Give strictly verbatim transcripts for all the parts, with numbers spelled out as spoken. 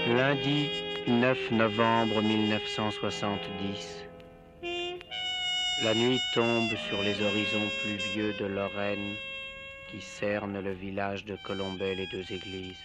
Lundi neuf novembre mille neuf cent soixante-dix. La nuit tombe sur les horizons pluvieux de Lorraine qui cernent le village de Colombey les deux églises.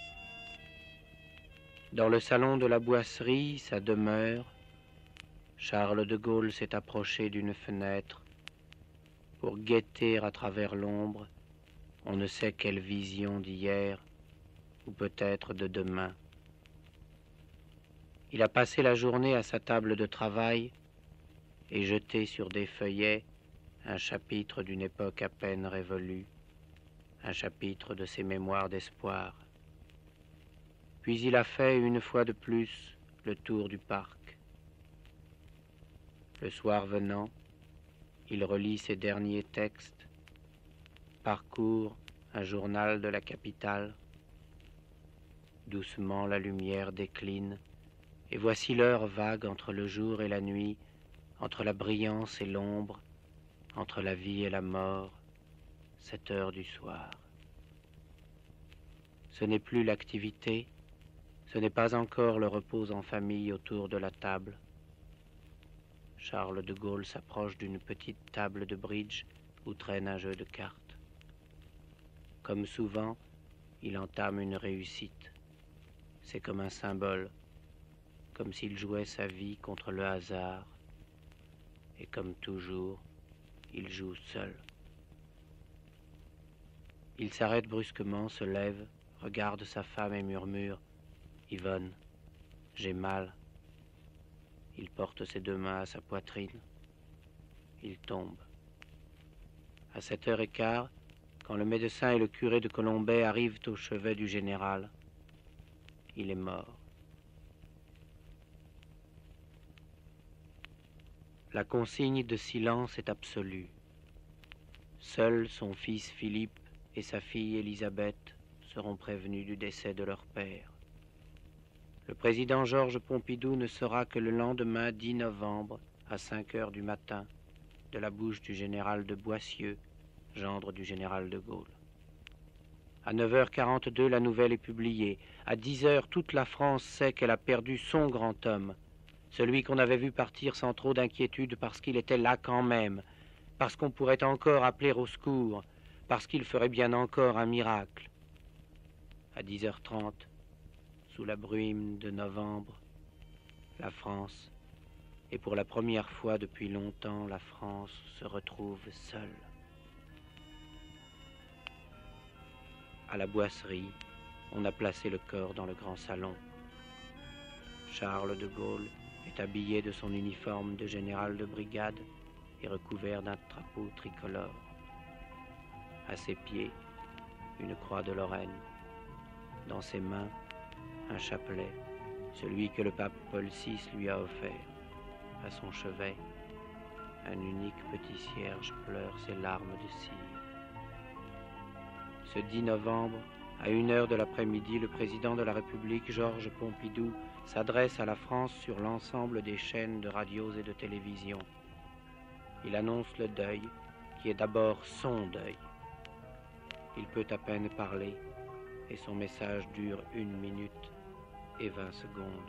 Dans le salon de la Boisserie, sa demeure, Charles de Gaulle s'est approché d'une fenêtre pour guetter à travers l'ombre on ne sait quelle vision d'hier ou peut-être de demain. Il a passé la journée à sa table de travail et jeté sur des feuillets un chapitre d'une époque à peine révolue, un chapitre de ses mémoires d'espoir. Puis il a fait une fois de plus le tour du parc. Le soir venant, il relit ses derniers textes, parcourt un journal de la capitale. Doucement la lumière décline, et voici l'heure vague entre le jour et la nuit, entre la brillance et l'ombre, entre la vie et la mort, sept heures du soir. Ce n'est plus l'activité, ce n'est pas encore le repos en famille autour de la table. Charles de Gaulle s'approche d'une petite table de bridge où traîne un jeu de cartes. Comme souvent, il entame une réussite. C'est comme un symbole, comme s'il jouait sa vie contre le hasard. Et comme toujours, il joue seul. Il s'arrête brusquement, se lève, regarde sa femme et murmure « Yvonne, j'ai mal ». Il porte ses deux mains à sa poitrine. Il tombe. À sept heures et quart, quand le médecin et le curé de Colombey arrivent au chevet du général, il est mort. La consigne de silence est absolue. Seul son fils Philippe et sa fille Élisabeth seront prévenus du décès de leur père. Le président Georges Pompidou ne saura que le lendemain dix novembre, à cinq heures du matin, de la bouche du général de Boissieu, gendre du général de Gaulle. À neuf heures quarante-deux, la nouvelle est publiée. À dix heures, toute la France sait qu'elle a perdu son grand homme, celui qu'on avait vu partir sans trop d'inquiétude parce qu'il était là quand même, parce qu'on pourrait encore appeler au secours, parce qu'il ferait bien encore un miracle. À dix heures trente, sous la brume de novembre, la France, et pour la première fois depuis longtemps, la France se retrouve seule. À la Boisserie, on a placé le corps dans le grand salon. Charles de Gaulle est habillé de son uniforme de général de brigade et recouvert d'un drapeau tricolore. À ses pieds, une croix de Lorraine. Dans ses mains, un chapelet, celui que le pape Paul six lui a offert. À son chevet, un unique petit cierge pleure ses larmes de cire. Ce dix novembre, à une heure de l'après-midi, le président de la République, Georges Pompidou, s'adresse à la France sur l'ensemble des chaînes de radios et de télévision. Il annonce le deuil, qui est d'abord son deuil. Il peut à peine parler, et son message dure une minute et vingt secondes.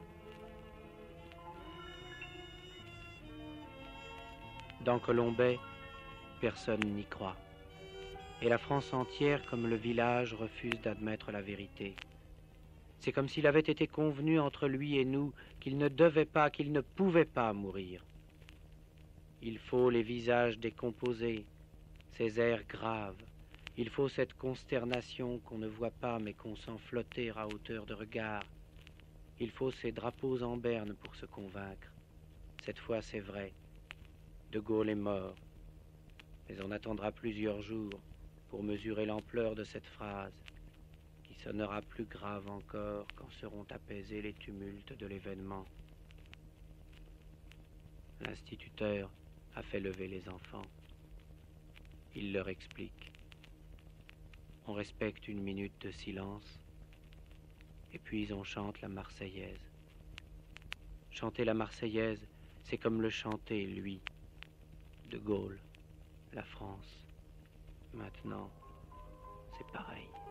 Dans Colombey, personne n'y croit. Et la France entière, comme le village, refuse d'admettre la vérité. C'est comme s'il avait été convenu entre lui et nous qu'il ne devait pas, qu'il ne pouvait pas mourir. Il faut les visages décomposés, ces airs graves. Il faut cette consternation qu'on ne voit pas mais qu'on sent flotter à hauteur de regard. Il faut ces drapeaux en berne pour se convaincre. Cette fois, c'est vrai. De Gaulle est mort. Mais on attendra plusieurs jours pour mesurer l'ampleur de cette phrase, qui sonnera plus grave encore quand seront apaisés les tumultes de l'événement. L'instituteur a fait lever les enfants. Il leur explique. On respecte une minute de silence, et puis on chante la Marseillaise. Chanter la Marseillaise, c'est comme le chanter, lui, de Gaulle, la France. Maintenant, c'est pareil.